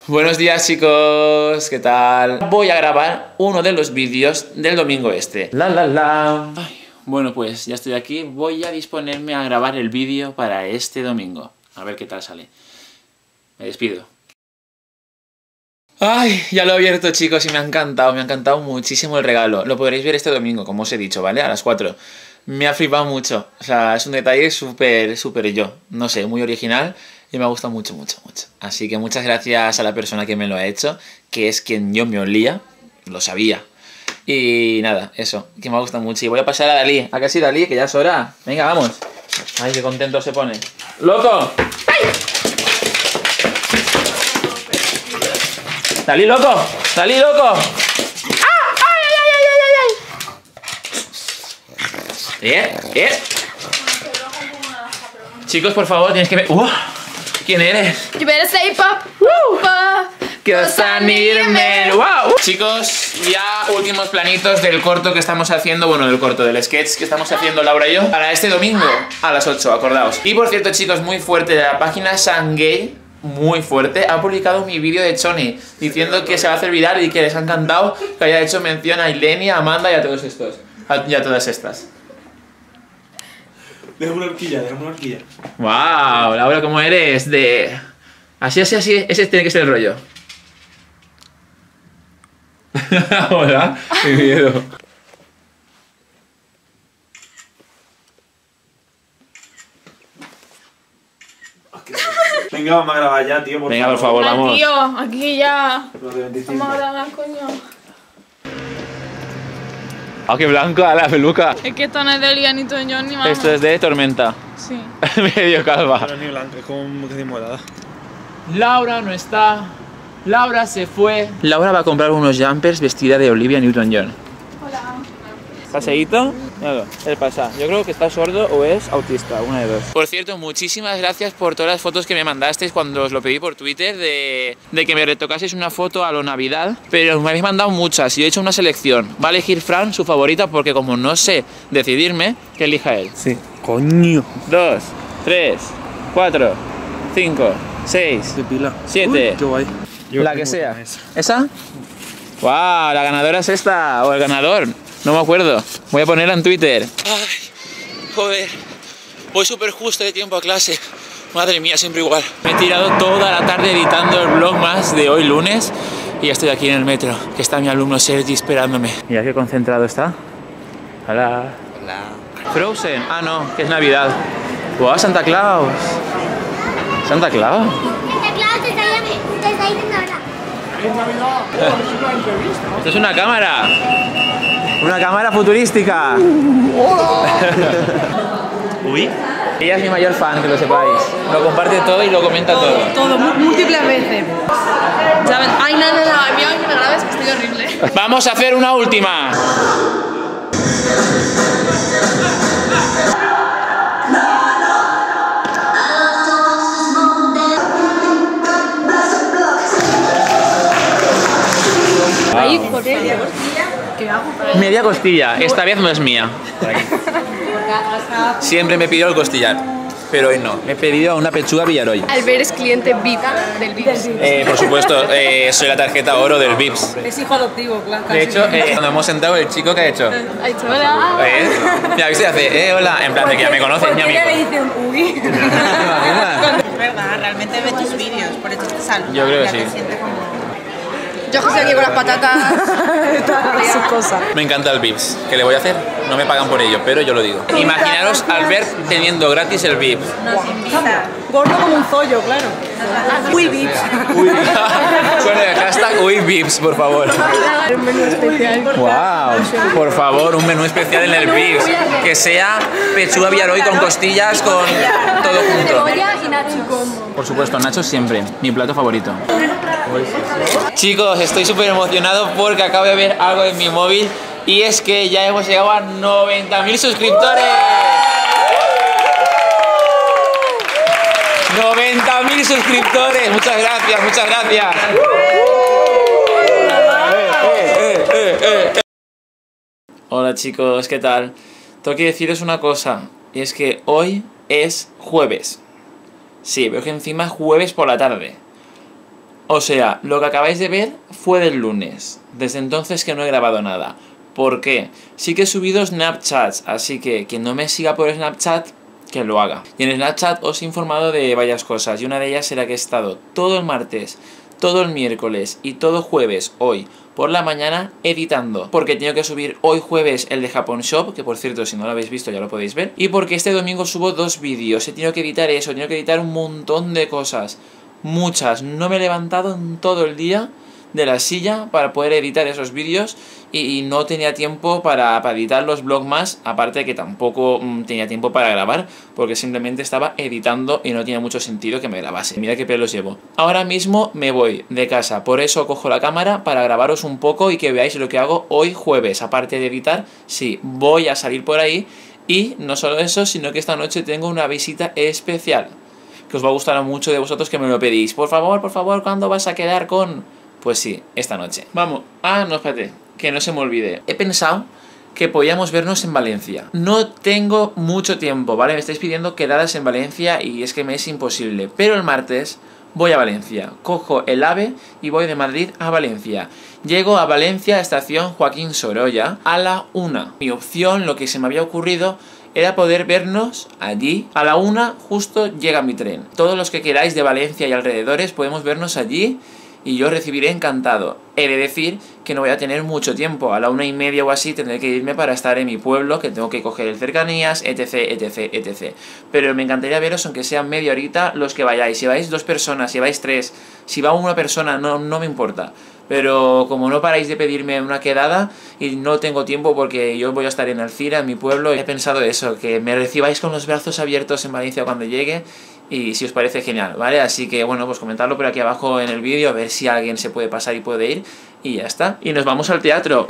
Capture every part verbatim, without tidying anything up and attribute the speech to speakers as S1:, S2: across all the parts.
S1: Buenos días, chicos, ¿qué tal? Voy a grabar uno de los vídeos del domingo este. La la la. Ay, bueno, pues ya estoy aquí. Voy a disponerme a grabar el vídeo para este domingo. A ver qué tal sale. Me despido. Ay, ya lo he abierto, chicos, y me ha encantado, me ha encantado muchísimo el regalo. Lo podréis ver este domingo, como os he dicho, ¿vale? A las cuatro. Me ha flipado mucho. O sea, es un detalle súper, súper yo. No sé, muy original. Y me ha gustado mucho, mucho, mucho. Así que muchas gracias a la persona que me lo ha hecho, que es quien yo me olía, lo sabía. Y nada, eso, que me ha gustado mucho. Y voy a pasar a Dalí. ¿A qué sí, Dalí? Que ya es hora. Venga, vamos. Ay, qué contento se pone. ¡Loco! ¡Ay! ¡Dalí, loco! ¡Dalí, loco! ¡Ah! ¡Ay, ay, ay, ay, ay, ay! ¡Eh! ¡Eh! Chicos, por favor, tienes que ver... ¡Uh! ¿Quién eres?
S2: You better say pop, woo, pop,
S1: cause I need a man. Wow. Chicos, ya últimos planitos del corto que estamos haciendo, bueno, del corto, del sketch que estamos haciendo Laura y yo, para este domingo a las ocho, acordaos. Y por cierto, chicos, muy fuerte, de la página Sangay, muy fuerte, ha publicado mi vídeo de Choni, diciendo que se va a hacer viral y que les ha encantado que haya hecho mención a Ilenia, a Amanda y a todos estos, a, y a todas estas.
S3: Déjame una horquilla, déjame una horquilla.
S1: Wow, Laura, ¿cómo eres? De... Así, así, así, ese tiene que ser el rollo. Hola, qué miedo.
S3: Venga, vamos a grabar ya, tío, por
S1: Venga,
S3: favor.
S1: por favor,
S2: Ah,
S1: vamos.
S2: tío, aquí ya.
S3: Lo de veinticinco.
S2: Vamos a grabar, coño.
S1: ¡Ah, qué blanca la peluca!
S2: Es que esto no es de Lian ni Toñón ni mamá.
S1: Esto es de Tormenta.
S2: Sí.
S1: Medio calva.
S3: No es ni blanco, es como que de morada.
S1: Laura no está. Laura se fue. Laura va a comprar unos jumpers vestida de Olivia Newton-John.
S2: Hola.
S1: ¿Paseíto? No, el pasa. Yo creo que está sordo o es autista, una de dos. Por cierto, muchísimas gracias por todas las fotos que me mandasteis cuando os lo pedí por Twitter de, de que me retocaseis una foto a lo Navidad. Pero me habéis mandado muchas y he hecho una selección. Va a elegir Fran su favorita porque como no sé decidirme, que elija él.
S3: Sí. Coño.
S1: Dos, tres, cuatro, cinco, seis,
S3: De pila.
S1: siete.
S3: Uy, qué guay. Yo
S1: La
S3: tengo
S1: que sea.
S3: esa.
S1: ¿Esa? ¡Wow! La ganadora es esta. O el ganador. No me acuerdo. Voy a ponerla en Twitter. Ay, joder. Voy súper justo de tiempo a clase. Madre mía, siempre igual. Me he tirado toda la tarde editando el vlog más de hoy lunes. Y ya estoy aquí en el metro. Que está mi alumno Sergi esperándome. Mira qué concentrado está. Hola.
S4: Hola.
S1: Frozen. Ah, no, que es Navidad. ¡Wow! Santa Claus. Santa Claus.
S5: Santa Claus te está llam- te está diciendo ahora.
S1: Esto es una cámara. Una cámara futurística.
S4: Uy.
S1: Ella es mi mayor fan, que lo sepáis. Lo comparte todo y lo comenta todo.
S6: Todo, mu- múltiples veces. ¿Sabes? Ay, no, no, no, a mí hoy que me grabes que estoy horrible.
S1: Vamos a hacer una última.
S6: Ahí, por favor. ¿Qué hago?
S1: Media costilla. Esta vez no es mía. Siempre me pidió el costillar, pero hoy no. Me he pedido una pechuga Villaroy.
S6: Albert es cliente V I P del Vips.
S1: Eh, por supuesto, eh, soy la tarjeta oro del Vips.
S6: Es hijo adoptivo, claro.
S1: De hecho, eh, cuando hemos sentado, el chico que ha hecho.
S6: Ha dicho, hola.
S1: ¿Eh? Mira, ¿viste? Hace, eh, hola, en plan de que ya me conoces, mi amigo.
S6: le dice un uy?
S1: ¿Te imaginas?
S4: Es verdad, realmente ve tus vídeos, por eso te saluda.
S1: Yo creo que
S4: ya
S1: sí.
S4: te siente como...
S6: Yo que estoy aquí con las patatas. Sus cosas.
S1: Me encanta el Vips. ¿Qué le voy a hacer? No me pagan por ello, pero yo lo digo. Imaginaros al ver teniendo gratis el Vips.
S4: Nos invita.
S6: Gordo como un pollo, claro. Uy, Vips.
S1: Uy, con el hashtag Uy Vips, por favor.
S6: Un menú especial.
S1: Wow, por favor, un menú especial en el Vips. Que sea pechuga Villaroy con costillas, con todo junto.
S6: Cebolla y nacho combo.
S1: Por supuesto, Nacho siempre, mi plato favorito. Chicos, estoy súper emocionado porque acabo de ver algo en mi móvil y es que ya hemos llegado a noventa mil suscriptores. noventa mil suscriptores, muchas gracias, muchas gracias. Eh, eh, eh, eh. Hola chicos, ¿qué tal? Tengo que deciros una cosa, y es que hoy es jueves. Sí, veo que encima es jueves por la tarde. O sea, lo que acabáis de ver fue del lunes. Desde entonces que no he grabado nada. ¿Por qué? Sí que he subido Snapchats, así que quien no me siga por Snapchat, que lo haga. Y en Snapchat os he informado de varias cosas, y una de ellas será que he estado todo el martes, todo el miércoles y todo jueves, hoy, por la mañana, editando. Porque tengo que subir hoy jueves el de Japón Shop, que por cierto, si no lo habéis visto ya lo podéis ver. Y porque este domingo subo dos vídeos, he tenido que editar eso, he tenido que editar un montón de cosas. Muchas. No me he levantado en todo el día de la silla para poder editar esos vídeos y, y no tenía tiempo para, para editar los vlogs más, aparte de que tampoco mmm, tenía tiempo para grabar porque simplemente estaba editando y no tenía mucho sentido que me grabase. Mira qué pelos llevo. Ahora mismo me voy de casa, por eso cojo la cámara para grabaros un poco y que veáis lo que hago hoy jueves. Aparte de editar, sí, voy a salir por ahí y no solo eso, sino que esta noche tengo una visita especial que os va a gustar a mucho de vosotros que me lo pedís. Por favor, por favor, ¿cuándo vas a quedar con...? Pues sí, esta noche. Vamos. Ah, no, espérate, que no se me olvide. He pensado que podíamos vernos en Valencia. No tengo mucho tiempo, ¿vale? Me estáis pidiendo quedadas en Valencia y es que me es imposible. Pero el martes voy a Valencia. Cojo el AVE y voy de Madrid a Valencia. Llego a Valencia, estación Joaquín Sorolla, a la una. Mi opción, lo que se me había ocurrido, era poder vernos allí. A la una justo llega mi tren. Todos los que queráis de Valencia y alrededores podemos vernos allí y yo recibiré encantado. He de decir que no voy a tener mucho tiempo. A la una y media o así tendré que irme para estar en mi pueblo, que tengo que coger el cercanías, etc, etc, etc. Pero me encantaría veros, aunque sea media horita, los que vayáis. Si vais dos personas, si vais tres, si va una persona, no, no me importa. Pero como no paráis de pedirme una quedada y no tengo tiempo porque yo voy a estar en Alcira, en mi pueblo, he pensado eso, que me recibáis con los brazos abiertos en Valencia cuando llegue y si os parece genial, ¿vale? Así que bueno, pues comentadlo por aquí abajo en el vídeo, a ver si alguien se puede pasar y puede ir y ya está. Y nos vamos al teatro.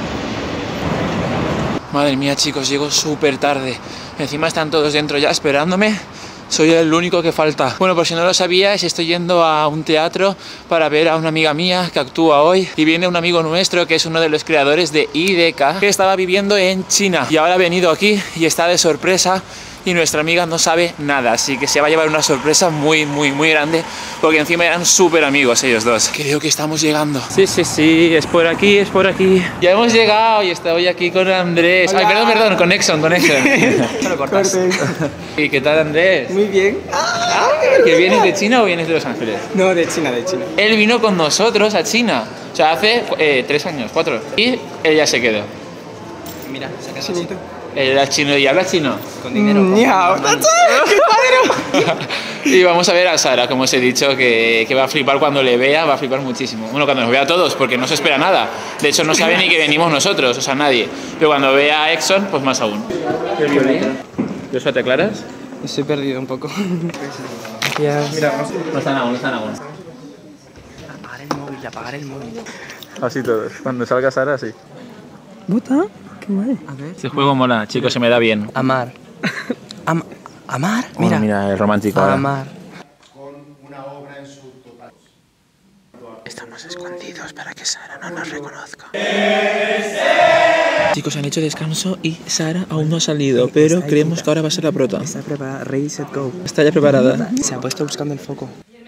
S1: Madre mía, chicos, llego súper tarde. Encima están todos dentro ya esperándome. Soy el único que falta. Bueno, por si no lo sabíais, estoy yendo a un teatro para ver a una amiga mía que actúa hoy. Y viene un amigo nuestro que es uno de los creadores de I D K, que estaba viviendo en China. Y ahora ha venido aquí y está de sorpresa. Y nuestra amiga no sabe nada, así que se va a llevar una sorpresa muy, muy, muy grande, porque encima eran súper amigos ellos dos. Creo que estamos llegando. Sí, sí, sí, es por aquí, es por aquí. Ya hemos llegado y estoy aquí con Andrés. Hola. Ay, perdón, perdón, con Exxon, con Exxon. No lo cortas. ¿Y qué tal, Andrés?
S7: Muy bien.
S1: Ah, ¿que vienes de China o vienes de Los Ángeles?
S7: No, de China, de China.
S1: Él vino con nosotros a China, o sea, hace eh, tres años, cuatro. Y él ya se quedó.
S7: Mira, se quedó así.
S1: Él era chino y habla chino.
S7: Con dinero. Mm, yeah. ¡Qué padre!
S1: Y vamos a ver a Sara, como os he dicho, que, que va a flipar cuando le vea, va a flipar muchísimo. Bueno, cuando nos vea a todos, porque no se espera nada. De hecho, no sabe ni que venimos nosotros, o sea, nadie. Pero cuando vea a Exxon, pues más aún. ¿Qué violín? ¿Joshua, te aclaras?
S7: Estoy perdido un poco.
S1: Ya. Mira, no están aún, no están aún.
S7: Apagar el móvil, apagar el móvil.
S1: Así todos. Cuando salga Sara, así.
S7: ¿Puta? Qué guay. A ver.
S1: Este juego mola, chicos, se me da bien.
S7: Amar. Am Amar, mira.
S1: Oh, mira, el romántico.
S7: Amar.
S8: Con una obra en su total.
S1: Estamos escondidos para que Sara no nos reconozca. Chicos, han hecho descanso y Sara aún no ha salido, pero creemos que ahora va a ser la prota.
S7: Está preparada. Ready, set, go.
S1: Está ya preparada.
S7: Se ha puesto buscando el foco.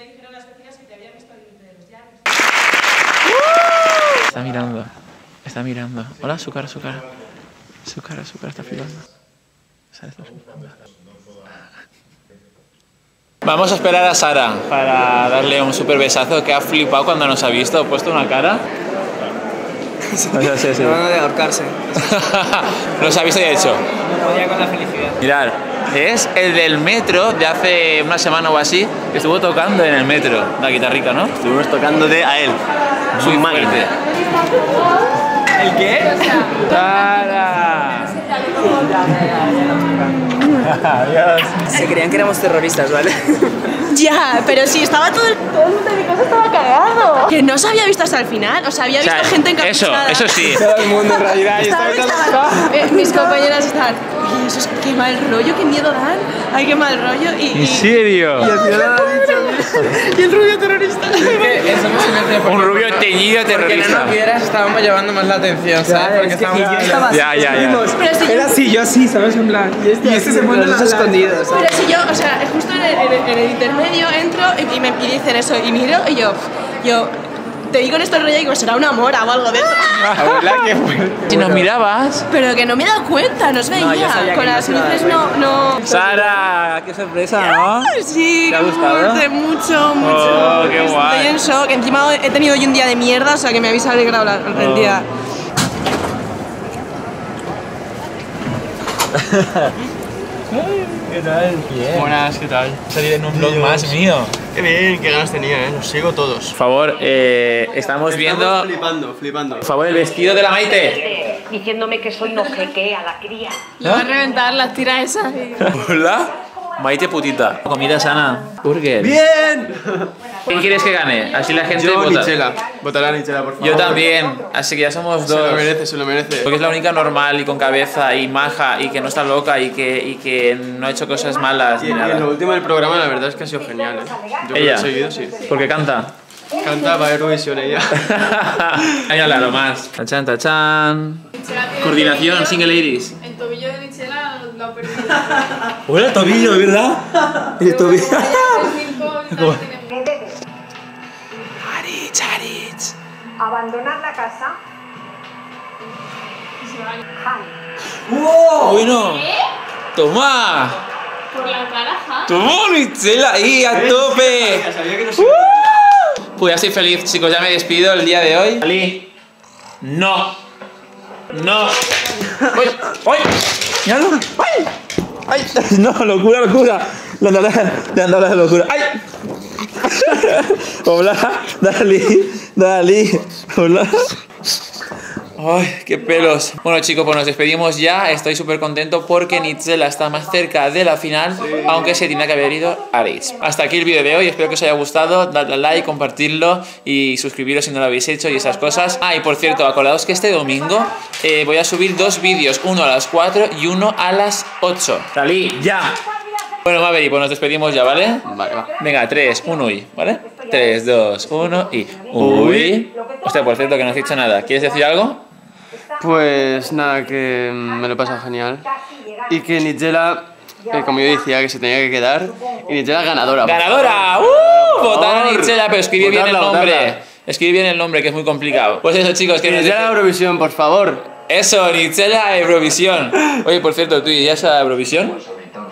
S1: Está mirando. Está mirando. Hola, su cara, su cara. Su cara, su cara está flipando. Vamos a esperar a Sara para darle un super besazo que ha flipado cuando nos ha visto. Ha puesto una cara.
S7: Sí, sí, sí. Van a ahorcarse.
S1: Nos ha visto y ha hecho.
S7: No podía con la felicidad.
S1: Mirad, es el del metro de hace una semana o así, que estuvo tocando en el metro, la guitarrica, ¿no?
S3: Estuvimos tocándole a él.
S1: Muy fuerte.
S7: ¿El qué?
S1: ¡Sara!
S7: Adiós. Se creían que éramos terroristas, ¿vale?
S6: Ya, pero sí, estaba todo el, todo el mundo de mi casa estaba cagado. Que no se había visto hasta el final, o sea, había visto
S1: O sea,
S6: gente
S1: eso,
S6: encapuchada.
S1: eso sí.
S7: Todo el mundo en realidad. y
S6: Estaban-
S7: estaba
S6: estaban- eh, mis compañeras estaban, oye, eso es qué mal rollo, qué miedo dan. Ay, qué mal rollo. Y,
S1: ¿En
S6: y,
S1: serio?
S7: Y al final ha dicho.
S6: y el rubio terrorista.
S7: Eso no se me hace
S1: Un rubio teñido
S7: Porque no
S1: terrorista.
S7: nos vieras, estábamos llevando más la atención, ¿sabes? Porque estábamos...
S6: yo estaba
S1: Ya, ya, ya.
S6: Pero si
S7: Era
S6: yo,
S7: así, yo así, ¿sabes? En plan. Y este, y este se pone los escondidos.
S6: pero si yo, o sea, justo en el, en el- en el intermedio entro y, y me y dicen eso y miro y yo, Yo te vi con esto rollo y digo, será una mora o algo de eso.
S1: Si nos mirabas.
S6: Pero que no me he dado cuenta, no os veía.
S7: No, yo sabía que
S6: con
S7: no
S6: las
S7: se iba a dar
S6: luces no, no.
S3: Sara, qué sorpresa, ¿no?
S6: Sí,
S3: ¿Te ha
S6: qué
S3: gustado?
S6: fuerte, mucho, mucho.
S3: Oh, qué
S6: Estoy
S3: guay.
S6: en shock. Encima he tenido hoy un día de mierda, o sea que me habéis alegrado la- el
S3: Oh.
S6: día.
S3: ¿Qué tal? Bien.
S9: Buenas, ¿qué tal?
S1: Salir en un vlog más mío.
S9: Qué bien, qué ganas tenía, ¿eh? Los sigo todos.
S1: Por favor, eh, estamos viendo.
S9: Flipando, flipando.
S1: Por favor, el vestido de la Maite.
S10: Diciéndome que soy no sé qué a la cría.
S2: Le va a reventar las tiras esas.
S1: Hola. Maite putita. Comida sana. Burger.
S9: ¡Bien!
S1: ¿Quién quieres que gane? Así la gente
S9: Yo,
S1: vota.
S9: Nichela. Votará a Nichela, por favor.
S1: Yo también. Así que ya somos
S9: Se lo
S1: dos.
S9: merece, se lo merece.
S1: Porque es la única normal y con cabeza y maja y que no está loca y que, y que no ha hecho cosas malas
S9: Y,
S1: ni
S9: y
S1: nada.
S9: lo último del programa, la verdad es que ha sido genial, ¿eh? Yo que lo
S1: Ella.
S9: he seguido, sí.
S1: Porque canta.
S9: Canta para Eurovisión ella.
S1: Mírala lo más. Tachan, tachan. Coordinación, single ladies.
S2: El tobillo de Michela lo ha perdido.
S3: Hola, el tobillo, ¿verdad? El tobillo.
S1: Aritz, Aritz.
S10: Abandonar la casa.
S1: ¡Wow! Bueno. Toma.
S2: Por la cara, ja.
S1: Toma, Nichela ahí a tope.
S9: Sabía que no se...
S1: Pues ya estoy feliz, chicos. Ya me despido el día de hoy. Ali. No. No. ¡Uy! ¡Uy!
S3: ¡Míralo! ¡Ay! ¡Ay! No, locura, locura. La andadera, la andadera de locura. ¡Ay! Hola, Dali, Dali. Hola.
S1: Ay, qué pelos. Bueno, chicos, pues nos despedimos ya. Estoy súper contento porque Nichela está más cerca de la final, aunque se tiene que haber ido Aritz. Hasta aquí el vídeo de hoy. Espero que os haya gustado. Dadle a like, compartirlo y suscribiros si no lo habéis hecho y esas cosas. Ah, y por cierto, acordaos que este domingo eh, voy a subir dos vídeos, uno a las cuatro y uno a las ocho. Salí, ya. Bueno, Maverick, pues nos despedimos ya, ¿vale?
S9: Vale, va.
S1: Venga, tres, uno y, ¿vale? tres, dos, uno y... Uy. Hostia, por cierto, que no has dicho nada. ¿Quieres decir algo?
S9: Pues nada, que me lo he pasado genial. Y que Nichela, eh, como yo decía, que se tenía que quedar. Y Nichela ganadora. por
S1: ¡Ganadora!
S9: favor.
S1: ¡Uh! Votar a
S9: Por
S1: Nichela, pero escribir bien el
S9: votarla,
S1: nombre.
S9: votarla.
S1: Escribir bien el nombre, que es muy complicado. Pues eso, chicos, que
S9: Que
S1: nos
S9: Nichela
S1: despe-
S9: Eurovisión, por favor.
S1: Eso, Nichela Eurovisión. Oye, por cierto, ¿tú irías a Eurovisión?